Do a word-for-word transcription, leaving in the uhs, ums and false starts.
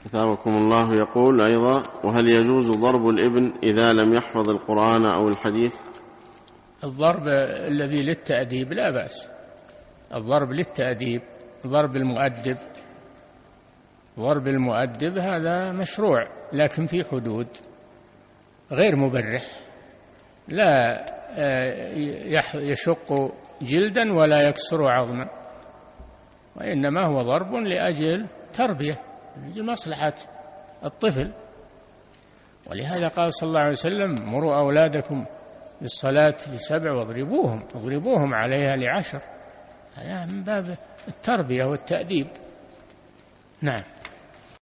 أثابكم الله. يقول أيضا: وهل يجوز ضرب الابن إذا لم يحفظ القرآن أو الحديث؟ الضرب الذي للتأديب لا بأس، الضرب للتأديب، ضرب المؤدب، ضرب المؤدب هذا مشروع لكن في حدود، غير مبرح، لا يشق جلدا ولا يكسر عظما، وإنما هو ضرب لأجل تربية، لأجل مصلحة الطفل. ولهذا قال صلى الله عليه وسلم: مروا أولادكم بالصلاة لسبع واضربوهم واضربوهم عليها لعشر. هذا من باب التربية والتأديب. نعم.